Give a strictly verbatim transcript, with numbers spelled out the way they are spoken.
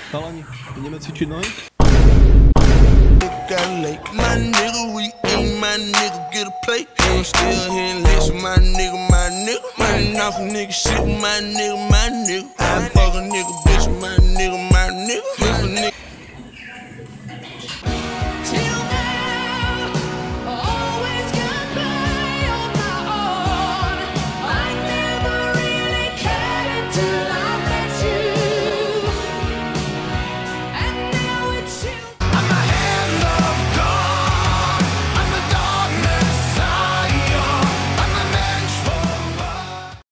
Chalani, idziemy ćwiczyć nogi? My nigga, we eat, my nigga get a plate. I'm still here and listen, my nigga, my nigga. Running off a nigga shit, my nigga, my nigga. I fuck a nigga, bitch, my nigga, my nigga. If a nigga